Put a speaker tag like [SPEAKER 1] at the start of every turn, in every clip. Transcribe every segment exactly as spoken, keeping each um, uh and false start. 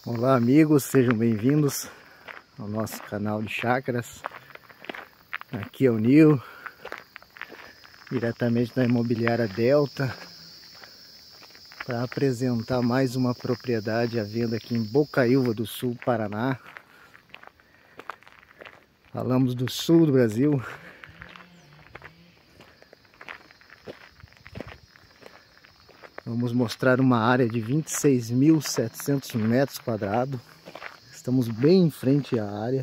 [SPEAKER 1] Olá amigos, sejam bem-vindos ao nosso canal de chácaras. Aqui é o Nil, diretamente da Imobiliária Delta, para apresentar mais uma propriedade à venda aqui em Bocaiúva do Sul, Paraná. Falamos do sul do Brasil. Vamos mostrar uma área de vinte e seis mil e setecentos metros quadrados. Estamos bem em frente à área.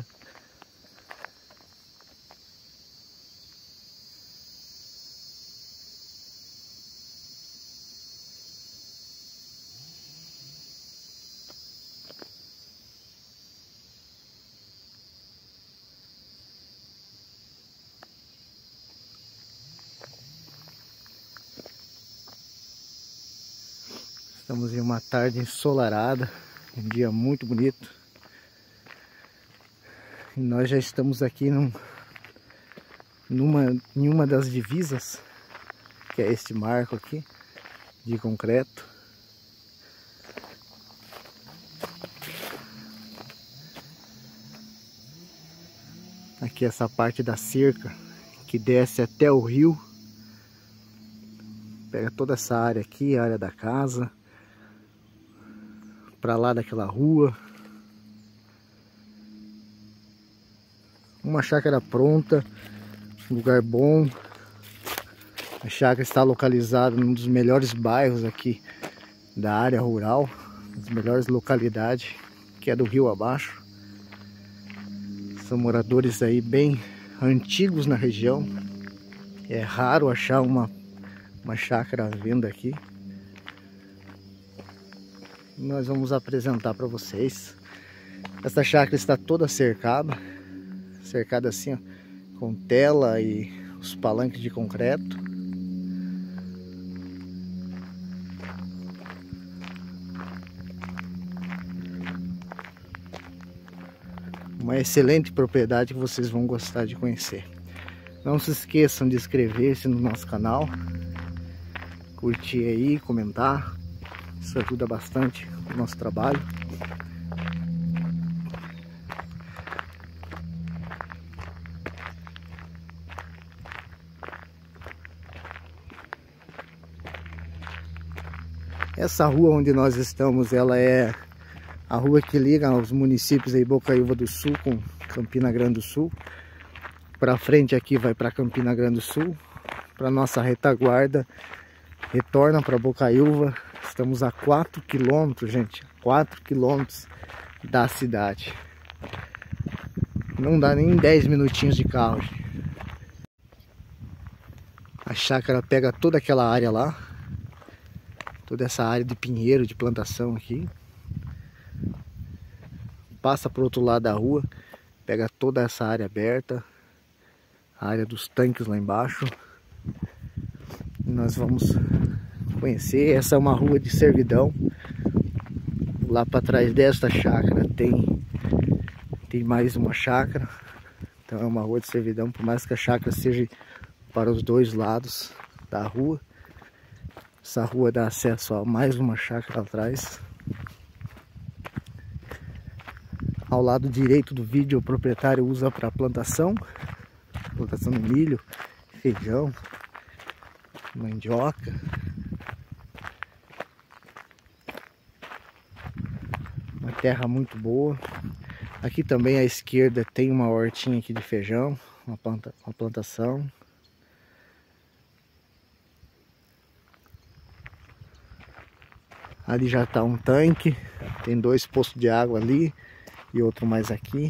[SPEAKER 1] Estamos em uma tarde ensolarada, um dia muito bonito. E nós já estamos aqui num, numa, em uma das divisas, que é este marco aqui, de concreto. Aqui essa parte da cerca, que desce até o rio. Pega toda essa área aqui, a área da casa. Para lá daquela rua. Uma chácara pronta, um lugar bom. A chácara está localizada num dos melhores bairros aqui da área rural, das melhores localidades, que é do rio abaixo. São moradores aí bem antigos na região. É raro achar uma, uma chácara à venda aqui. Nós vamos apresentar para vocês. Essa chácara está toda cercada, cercada assim, ó, com tela e os palanques de concreto. Uma excelente propriedade que vocês vão gostar de conhecer. Não se esqueçam de inscrever-se no nosso canal, curtir aí, comentar. Isso ajuda bastante o nosso trabalho. Essa rua onde nós estamos, ela é a rua que liga os municípios aí Bocaiúva do Sul com Campina Grande do Sul. Para frente aqui vai para Campina Grande do Sul. Para nossa retaguarda retorna para Bocaiúva. Estamos a quatro quilômetros, gente, quatro quilômetros da cidade. Não dá nem dez minutinhos de carro. A chácara pega toda aquela área lá, toda essa área de pinheiro, de plantação aqui. Passa para o outro lado da rua, pega toda essa área aberta, a área dos tanques lá embaixo. E nós vamos conhecer. Essa é uma rua de servidão. Lá para trás desta chácara tem, tem mais uma chácara. Então é uma rua de servidão, por mais que a chácara seja para os dois lados da rua. Essa rua dá acesso a mais uma chácara atrás. Ao lado direito do vídeo, o proprietário usa para plantação. Plantação de milho, feijão, mandioca. Uma terra muito boa. Aqui também à esquerda tem uma hortinha aqui de feijão, uma, planta, uma plantação. Ali já está um tanque, tem dois poços de água ali e outro mais aqui.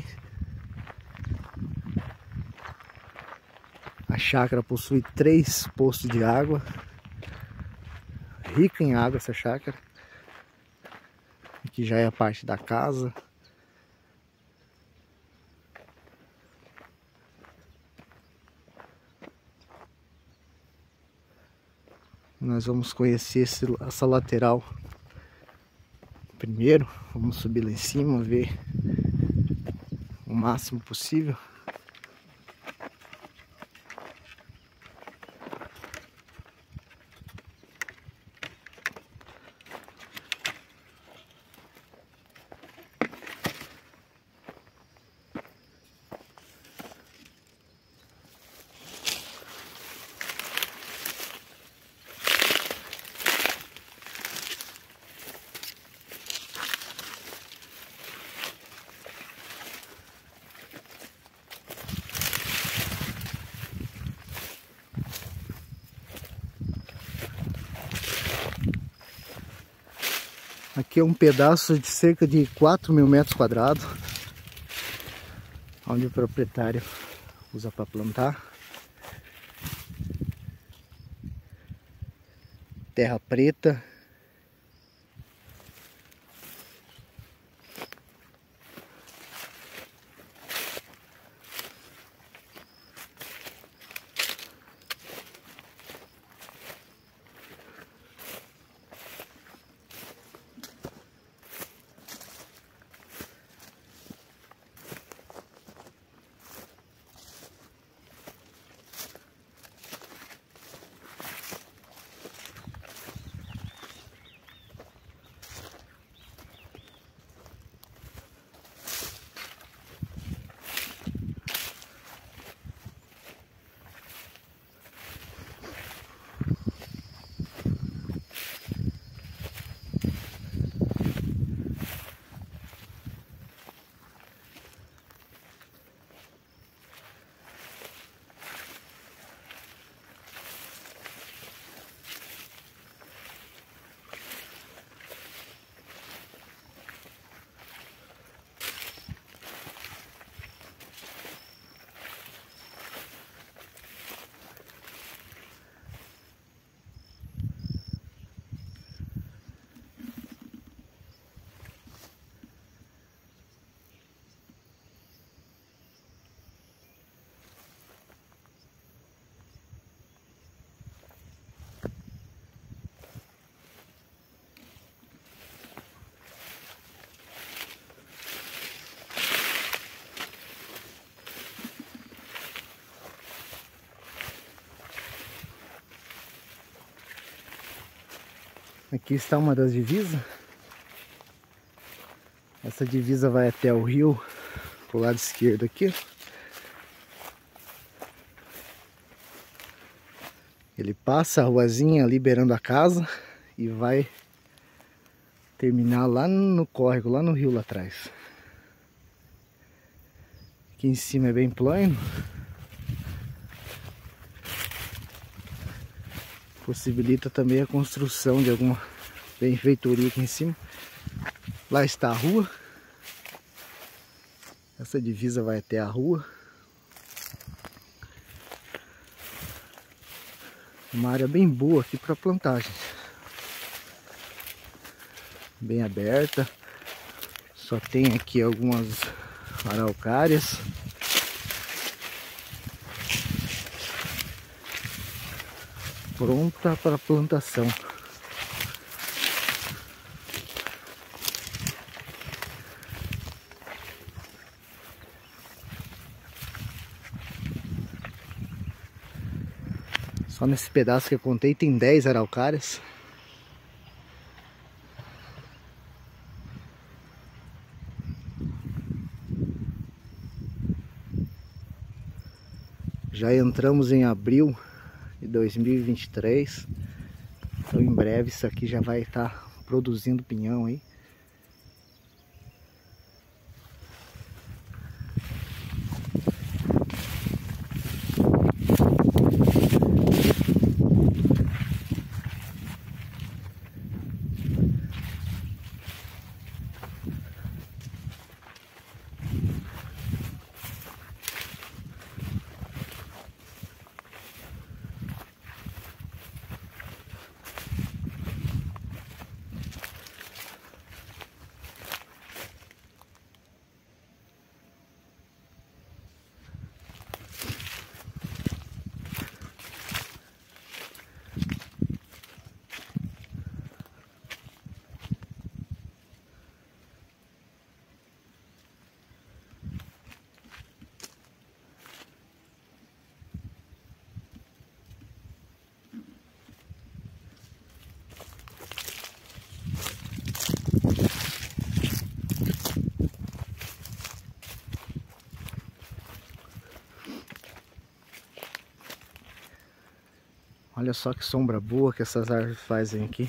[SPEAKER 1] A chácara possui três poços de água, rica em água essa chácara. Aqui já é a parte da casa. Nós vamos conhecer esse, essa lateral primeiro. Vamos subir lá em cima, ver o máximo possível. Aqui é um pedaço de cerca de quatro mil metros quadrados, onde o proprietário usa para plantar. Terra preta. Aqui está uma das divisas. Essa divisa vai até o rio, pro lado esquerdo aqui. Ele passa a ruazinha liberando a casa e vai terminar lá no córrego, lá no rio lá atrás. Aqui em cima é bem plano. Possibilita também a construção de alguma benfeitoria aqui em cima. Lá está a rua. Essa divisa vai até a rua. Uma área bem boa aqui para plantar, gente. Bem aberta. Só tem aqui algumas araucárias. Pronta para plantação. Só nesse pedaço que eu contei tem dez araucárias. Já entramos em abril de dois mil e vinte e três. Então em breve isso aqui já vai estar produzindo pinhão aí. Olha só que sombra boa que essas árvores fazem aqui.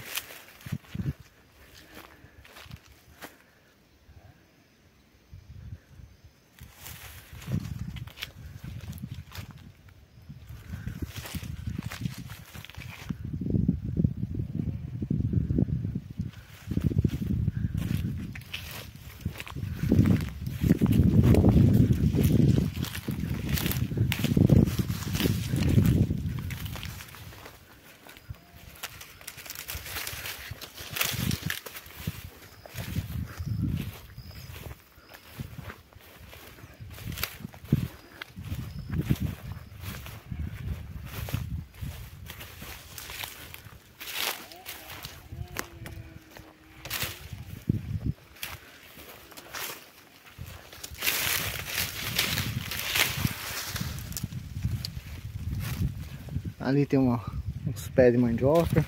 [SPEAKER 1] Ali tem uma, uns pés de mandioca.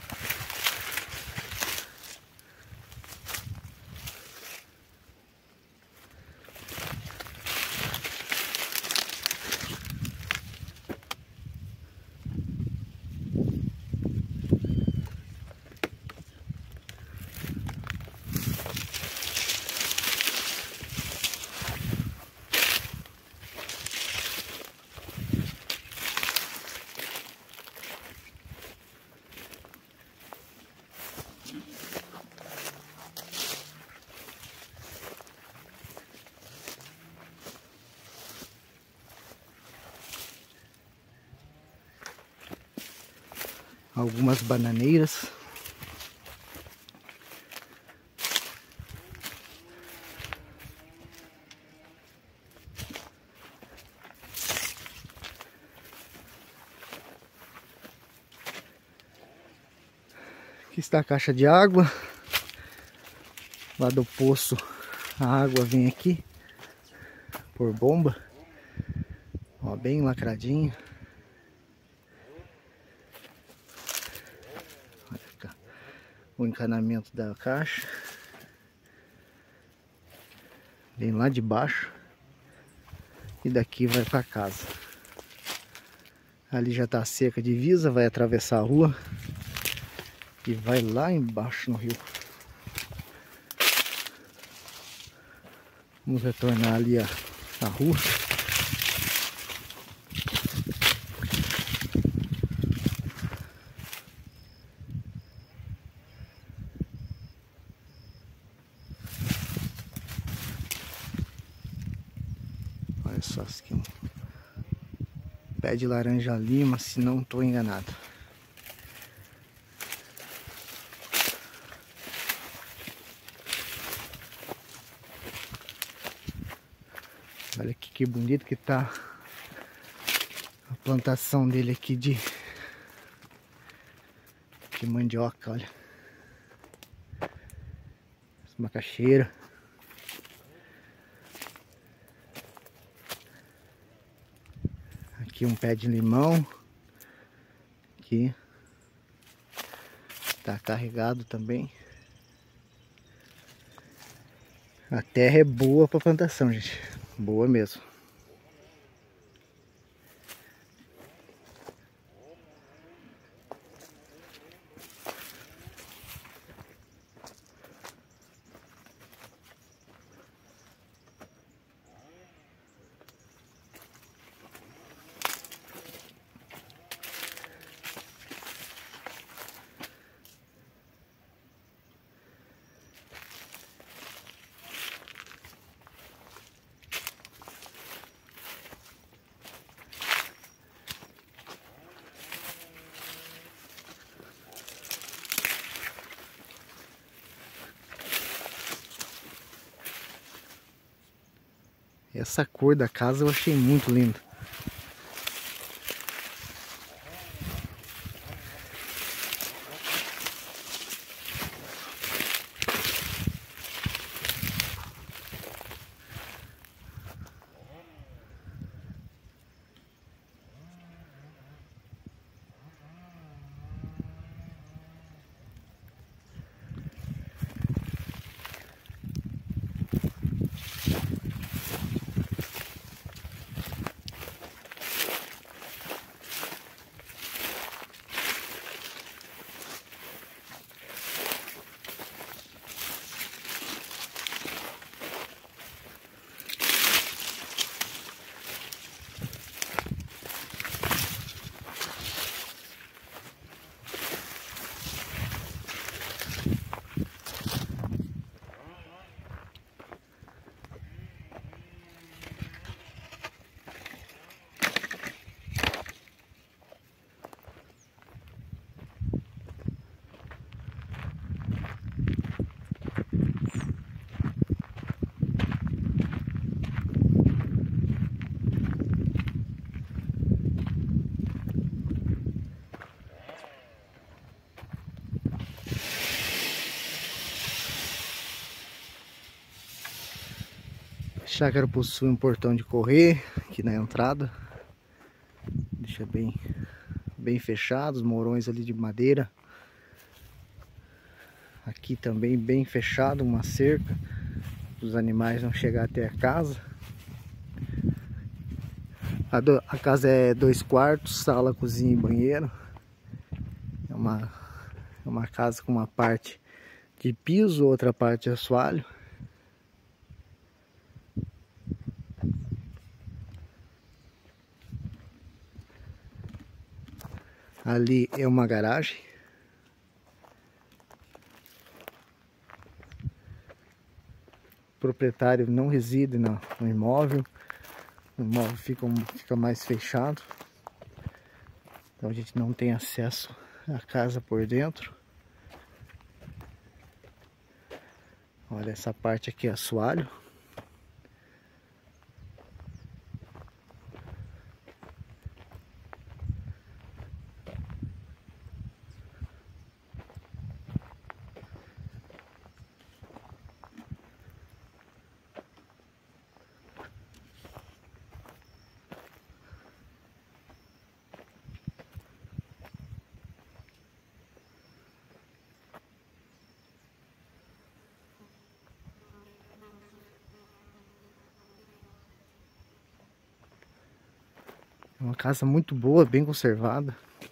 [SPEAKER 1] Algumas bananeiras. Aqui está a caixa de água. Lá do poço a água vem aqui por bomba. Ó, bem lacradinho. O encanamento da caixa vem lá de baixo e daqui vai para casa. Ali já está a cerca de divisa, vai atravessar a rua e vai lá embaixo no rio. Vamos retornar ali a, a rua. Olha só aqui, um pé de laranja lima, se não estou enganado. Olha aqui que bonito que tá a plantação dele aqui de, de mandioca, olha. Macaxeira. Aqui um pé de limão. Aqui tá carregado também. A terra é boa para plantação, gente. Boa mesmo. Essa cor da casa eu achei muito linda. A chácara possui um portão de correr aqui na entrada. Deixa bem, bem bem fechados, morões ali de madeira. Aqui também bem fechado, uma cerca, os animais não chegar até a casa. A, do, a casa é dois quartos, sala, cozinha e banheiro. É uma, é uma casa com uma parte de piso, outra parte de assoalho. Ali é uma garagem. O proprietário não reside no, no imóvel. O imóvel fica, fica mais fechado. Então a gente não tem acesso à casa por dentro. Olha, essa parte aqui é assoalho. É uma casa muito boa, bem conservada.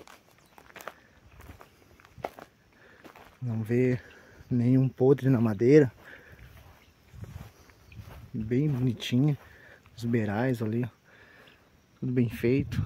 [SPEAKER 1] Não vê nenhum podre na madeira. Bem bonitinha. Os beirais ali, ó. Tudo bem feito.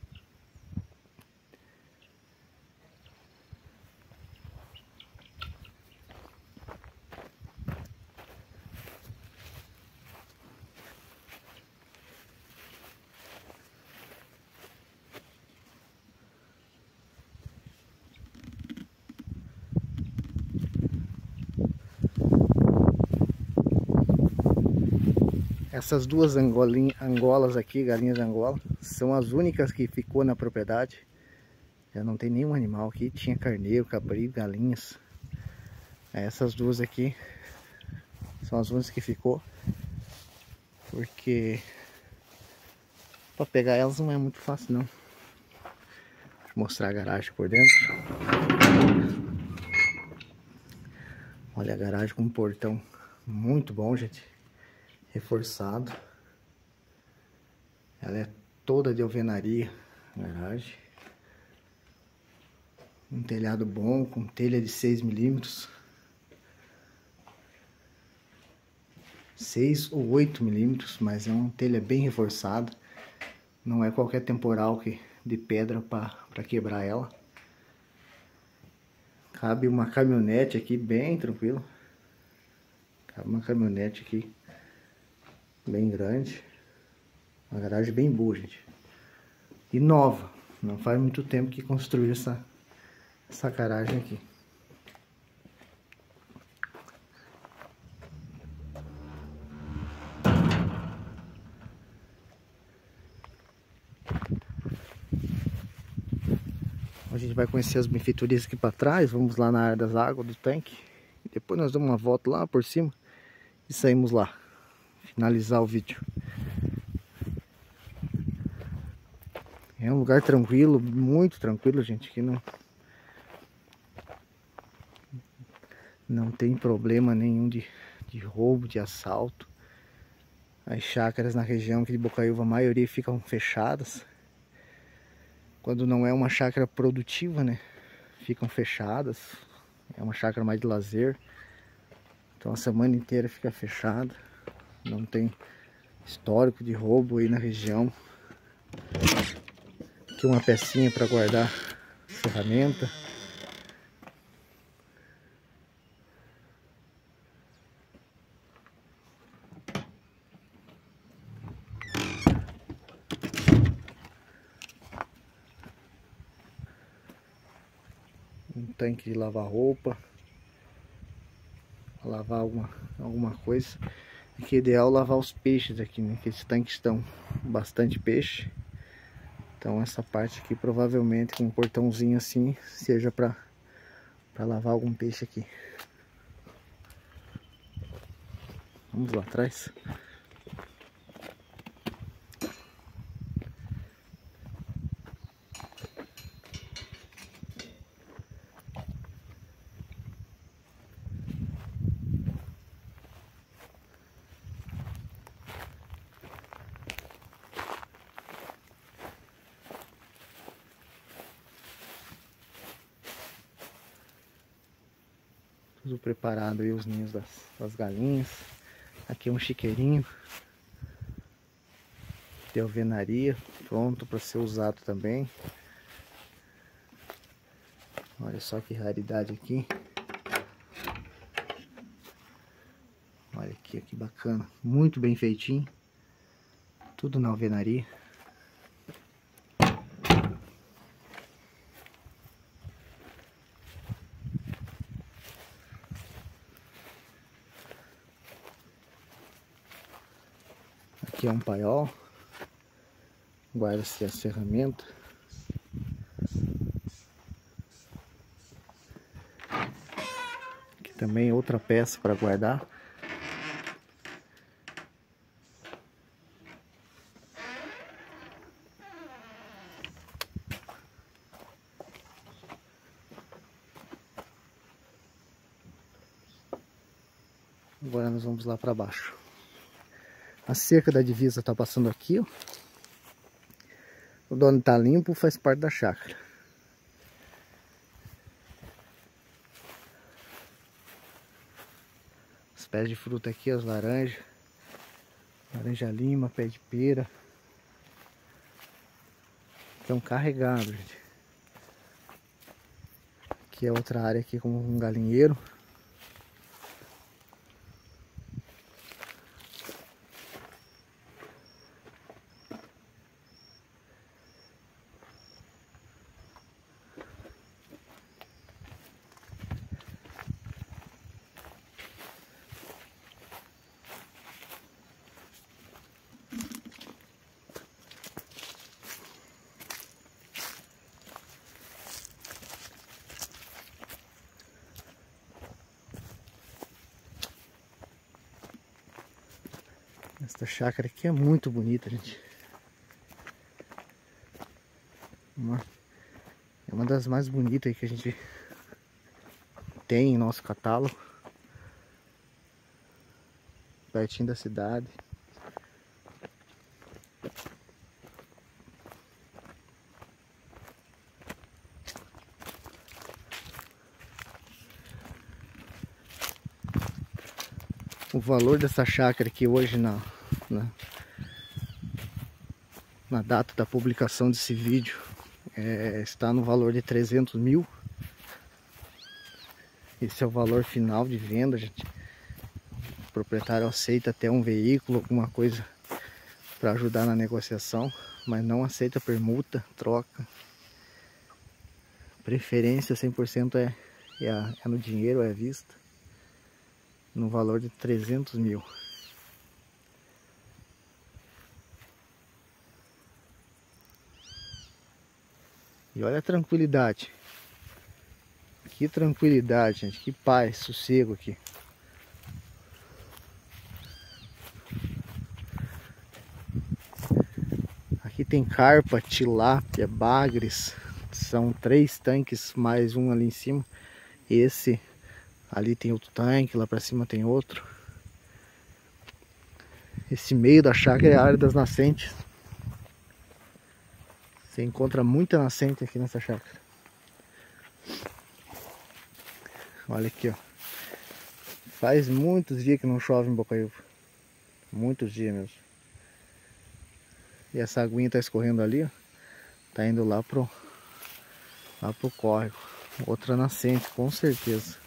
[SPEAKER 1] Essas duas angolinhas, angolas aqui, galinhas de Angola, são as únicas que ficou na propriedade. Já não tem nenhum animal aqui, tinha carneiro, cabrito, galinhas. Essas duas aqui são as únicas que ficou, porque para pegar elas não é muito fácil não. Deixa eu mostrar a garagem por dentro. Olha a garagem com um portão muito bom, gente. Reforçado. Ela é toda de alvenaria, a garagem. Um telhado bom, com telha de seis milímetros. seis ou oito milímetros, mas é uma telha bem reforçada. Não é qualquer temporal que, de pedra para quebrar ela. Cabe uma caminhonete aqui bem tranquilo. Cabe uma caminhonete aqui bem grande. Uma garagem bem boa, gente. E nova. Não faz muito tempo que construiu essa, essa garagem aqui. A gente vai conhecer as benfeitorias aqui para trás. Vamos lá na área das águas do tanque. E depois nós damos uma volta lá por cima e saímos lá. Finalizar o vídeo. É um lugar tranquilo, muito tranquilo, gente. Aqui não, não tem problema nenhum de, de roubo, de assalto. As chácaras na região aqui de Bocaiúva, a maioria ficam fechadas. Quando não é uma chácara produtiva, né? Ficam fechadas. É uma chácara mais de lazer. Então a semana inteira fica fechada. Não tem histórico de roubo aí na região. Aqui uma pecinha para guardar ferramenta. Um tanque de lavar roupa. Lavar alguma, alguma coisa. Aqui é ideal lavar os peixes aqui, né? Que esses tanques estão bastante peixe. Então essa parte aqui provavelmente com um portãozinho assim seja para para lavar algum peixe aqui. Vamos lá atrás. Tudo preparado aí, os ninhos das, das galinhas. Aqui é um chiqueirinho de alvenaria, pronto para ser usado também. Olha só que raridade aqui. Olha aqui, que bacana, muito bem feitinho. Tudo na alvenaria. Aqui é um paiol. Guarda-se as ferramentas. Aqui também outra peça para guardar. Agora nós vamos lá para baixo. A cerca da divisa está passando aqui, ó. O dono está limpo, faz parte da chácara. Os pés de fruta aqui, as laranjas. Laranja lima, pé de pera. Estão carregados, gente. Aqui é outra área aqui como um galinheiro. Esta chácara aqui é muito bonita, gente. Uma, é uma das mais bonitas que a gente tem em nosso catálogo. Pertinho da cidade. O valor dessa chácara aqui hoje na, na, na data da publicação desse vídeo é, está no valor de trezentos mil. Esse é o valor final de venda, gente. O proprietário aceita até um veículo, alguma coisa para ajudar na negociação, mas não aceita permuta, troca. Preferência cem por cento é, é, a, é no dinheiro, é à vista. No valor de trezentos mil. E olha a tranquilidade. Que tranquilidade, gente. Que paz, sossego aqui. Aqui tem carpa, tilápia, bagres. São três tanques, mais um ali em cima. Esse ali tem outro tanque, lá pra cima tem outro. Esse meio da chácara é a área das nascentes. Você encontra muita nascente aqui nessa chácara. Olha aqui, ó. Faz muitos dias que não chove em Bocaiúva. Muitos dias mesmo. E essa aguinha tá escorrendo ali, ó. Tá indo lá pro, lá pro córrego. Outra nascente, com certeza.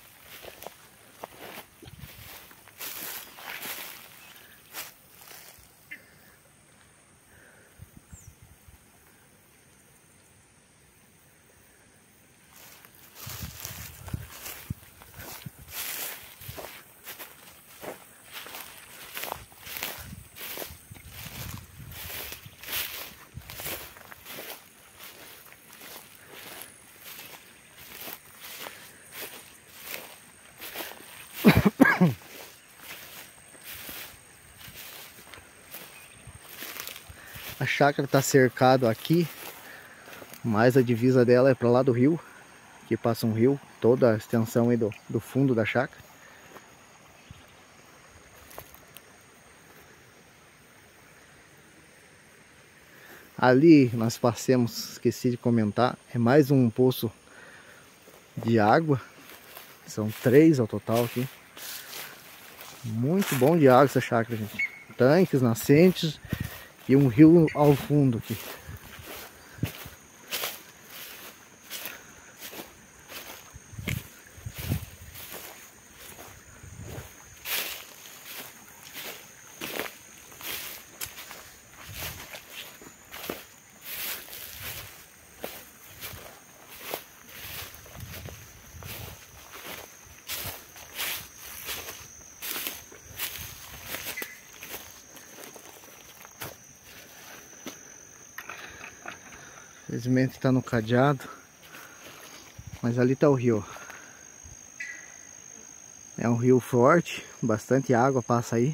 [SPEAKER 1] A chácara está cercada aqui, mas a divisa dela é para lá do rio, que passa um rio, toda a extensão aí do, do fundo da chácara. Ali nós passamos, esqueci de comentar, é mais um poço de água. São três ao total aqui. Muito bom de água essa chácara, gente. Tanques, nascentes e um rio ao fundo aqui. Infelizmente está no cadeado, mas ali está o rio. É um rio forte, bastante água passa aí.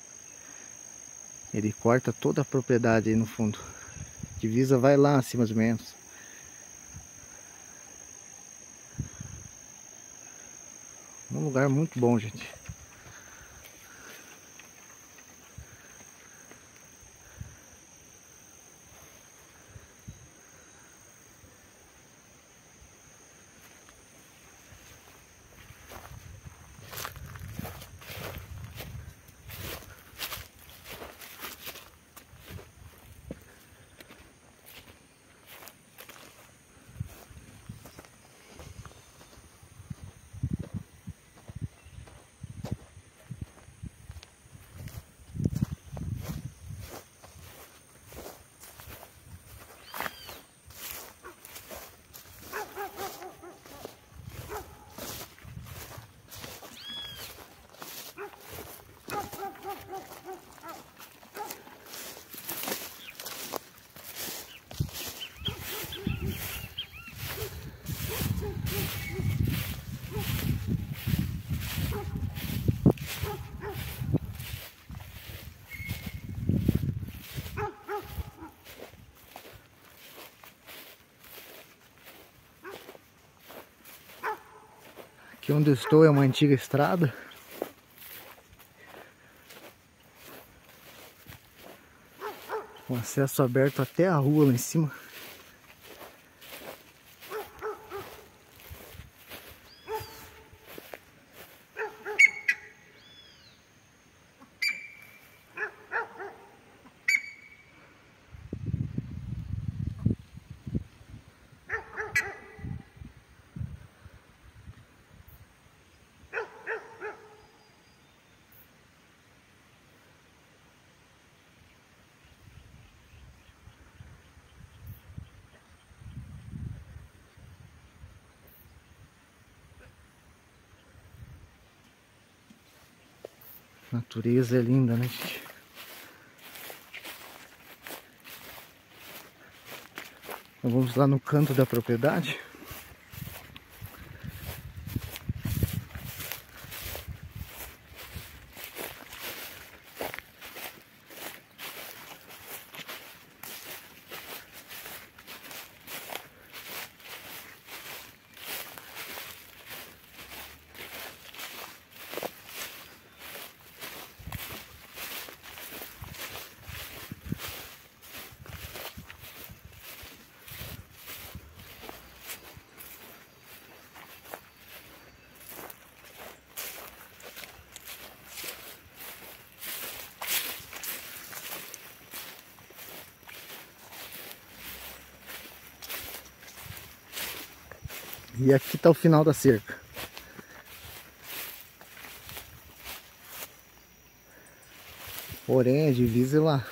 [SPEAKER 1] Ele corta toda a propriedade aí no fundo. A divisa vai lá assim mais ou menos. Um lugar muito bom, gente. Aqui onde eu estou é uma antiga estrada. Com acesso aberto até a rua lá em cima. A natureza é linda, né, gente? Então vamos lá no canto da propriedade. E aqui está o final da cerca. Porém a divisa é lá.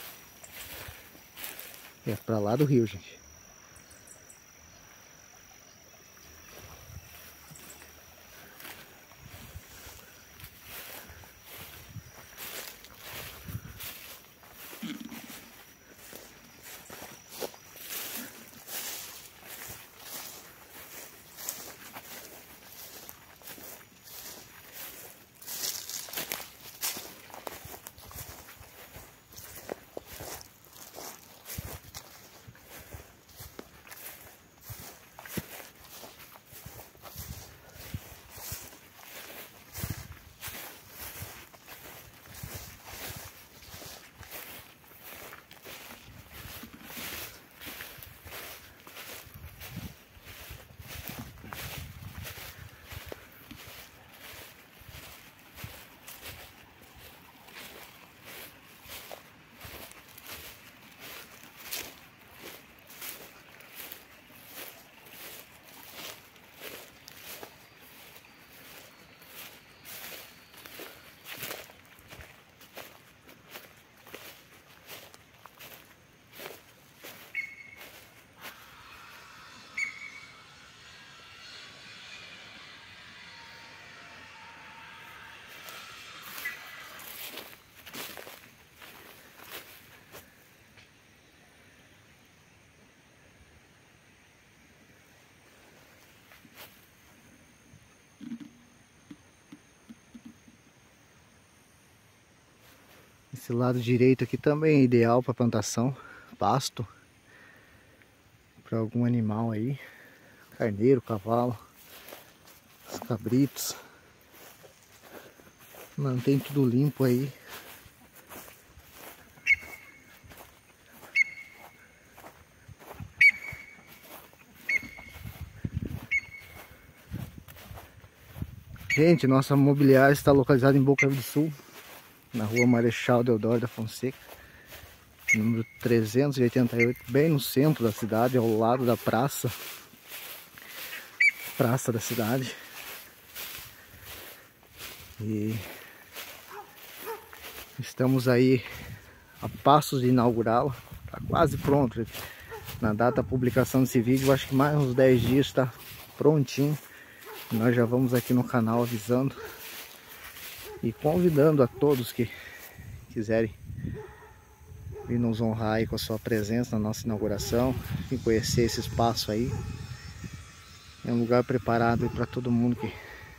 [SPEAKER 1] É pra lá do rio, gente. Esse lado direito aqui também é ideal para plantação, pasto para algum animal aí, carneiro, cavalo, os cabritos. Mantém tudo limpo aí. Gente, nossa mobiliária está localizada em Boca do Sul, na rua Marechal Deodoro da Fonseca, número trezentos e oitenta e oito, bem no centro da cidade, ao lado da praça, praça da cidade. E estamos aí a passos de inaugurá-la, está quase pronto. Na data da publicação desse vídeo, acho que mais uns dez dias está prontinho. Nós já vamos aqui no canal avisando e convidando a todos que quiserem vir nos honrar aí com a sua presença na nossa inauguração e conhecer esse espaço aí. É um lugar preparado para todo mundo que,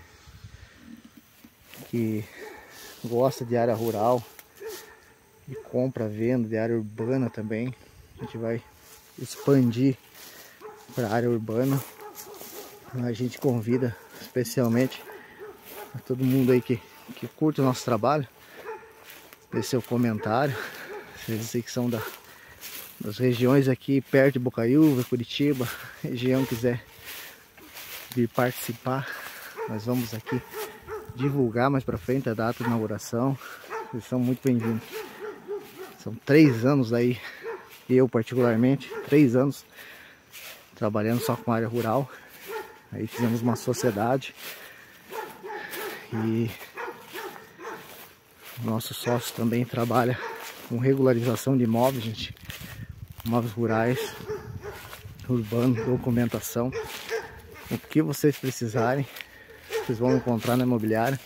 [SPEAKER 1] que gosta de área rural e compra, venda de área urbana também. A gente vai expandir para a área urbana. A gente convida especialmente a todo mundo aí que, que curte o nosso trabalho, deixe seu comentário. Vocês que são da, das regiões aqui perto de Bocaiúva, Curitiba, região quiser vir participar, nós vamos aqui divulgar mais para frente a data de inauguração. Vocês são muito bem-vindos. São três anos aí, eu particularmente, três anos trabalhando só com área rural. Aí fizemos uma sociedade e o nosso sócio também trabalha com regularização de imóveis, gente, imóveis rurais, urbanos, documentação. O que vocês precisarem, vocês vão encontrar na imobiliária.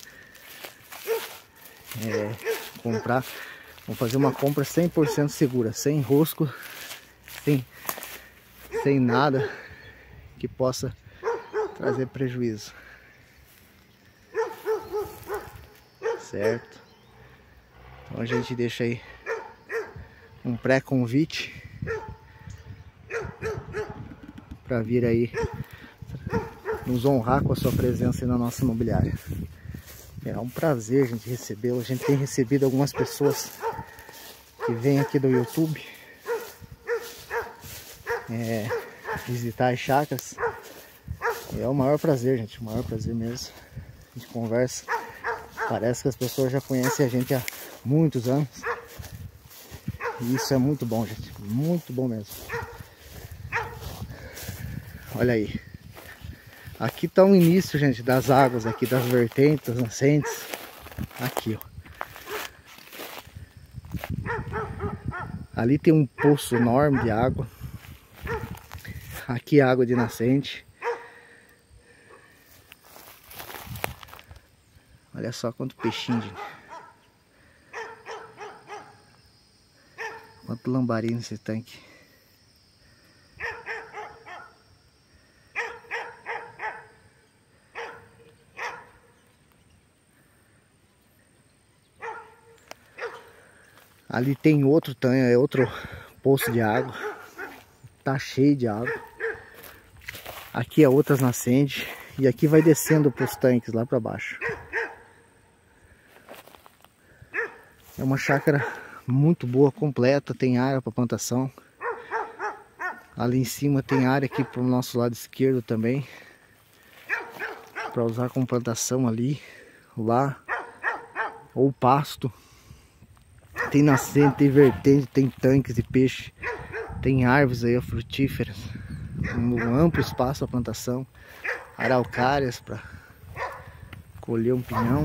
[SPEAKER 1] É, comprar, vamos fazer uma compra cem por cento segura, sem enrosco, sem, sem nada que possa trazer prejuízo, certo? Então a gente deixa aí um pré-convite para vir aí nos honrar com a sua presença aí na nossa imobiliária. É um prazer a gente recebê-lo. A gente tem recebido algumas pessoas que vêm aqui do YouTube é, visitar as chácaras. É o maior prazer, gente, o maior prazer mesmo. A gente conversa, parece que as pessoas já conhecem a gente há muitos anos. E isso é muito bom, gente, muito bom mesmo. Olha aí. Aqui está o início, gente, das águas aqui, das vertentes, das nascentes. Aqui, ó. Ali tem um poço enorme de água. Aqui água de nascente. Olha só quanto peixinho, gente. Quanto lambari nesse tanque. Ali tem outro tanque, é outro poço de água. Tá cheio de água. Aqui é outras nascentes. E aqui vai descendo para os tanques lá para baixo. É uma chácara muito boa, completa, tem área para plantação. Ali em cima tem área aqui para o nosso lado esquerdo também, para usar com plantação ali, lá, ou pasto. Tem nascente, tem vertente, tem tanques de peixe, tem árvores aí frutíferas, um amplo espaço para plantação, araucárias para colher um pinhão.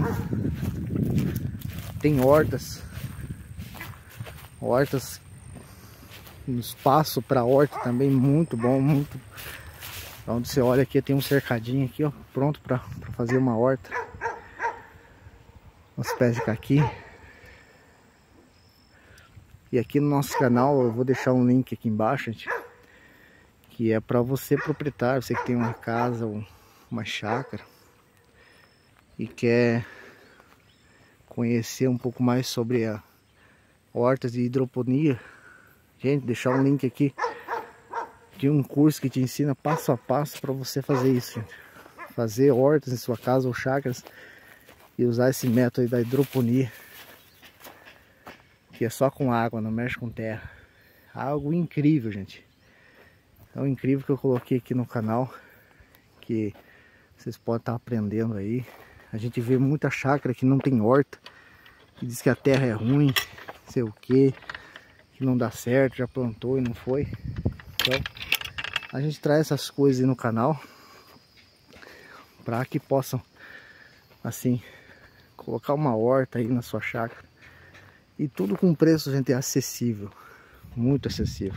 [SPEAKER 1] Tem hortas, hortas, um espaço para horta também muito bom, muito. Onde você olha aqui tem um cercadinho aqui, ó, pronto para fazer uma horta. Os pés de caqui. E aqui no nosso canal eu vou deixar um link aqui embaixo, gente, que é para você proprietário, você que tem uma casa ou uma chácara e quer conhecer um pouco mais sobre a, hortas de hidroponia. Gente, deixar um link aqui de um curso que te ensina passo a passo para você fazer isso, gente. Fazer hortas em sua casa ou chácaras e usar esse método aí da hidroponia, que é só com água, não mexe com terra. Algo incrível, gente. É incrível que eu coloquei aqui no canal, que vocês podem estar aprendendo aí. A gente vê muita chácara que não tem horta, que diz que a terra é ruim, não sei o que, que não dá certo, já plantou e não foi. Então a gente traz essas coisas aí no canal para que possam, assim, colocar uma horta aí na sua chácara. E tudo com preço, gente, é acessível, muito acessível.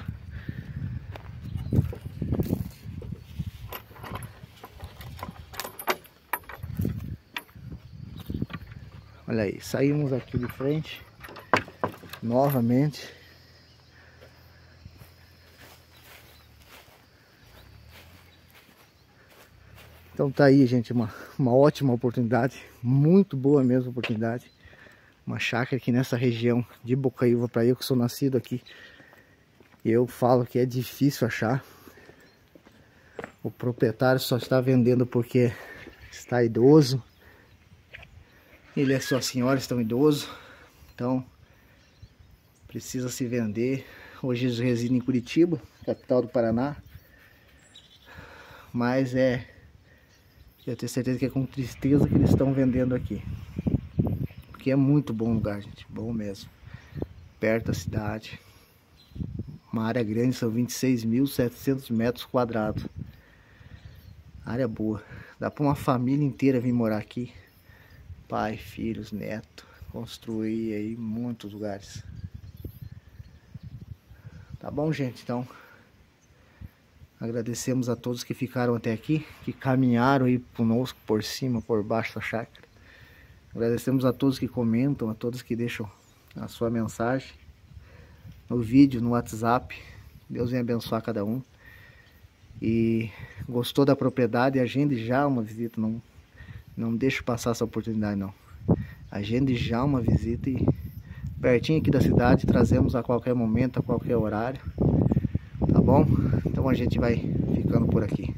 [SPEAKER 1] Olha aí, saímos aqui de frente novamente. Então tá aí, gente, uma, uma ótima oportunidade, muito boa mesmo oportunidade. Uma chácara aqui nessa região de Bocaiúva, para eu que sou nascido aqui, eu falo que é difícil achar. O proprietário só está vendendo porque está idoso. Ele e a sua senhora estão idosos, então precisa se vender. Hoje eles residem em Curitiba, capital do Paraná. Mas é, eu tenho certeza que é com tristeza que eles estão vendendo aqui. Porque é muito bom lugar, gente, bom mesmo. Perto da cidade. Uma área grande, são vinte e seis mil e setecentos metros quadrados. Área boa. Dá para uma família inteira vir morar aqui. Pai, filhos, neto. Construir aí muitos lugares. Tá bom, gente? Então, agradecemos a todos que ficaram até aqui, que caminharam aí conosco por cima, por baixo da chácara. Agradecemos a todos que comentam, a todos que deixam a sua mensagem no vídeo, no WhatsApp. Deus venha abençoar cada um. E gostou da propriedade, agende já uma visita. Não, não deixe passar essa oportunidade, não. Agende já uma visita e pertinho aqui da cidade, trazemos a qualquer momento, a qualquer horário. Tá bom? Então a gente vai ficando por aqui.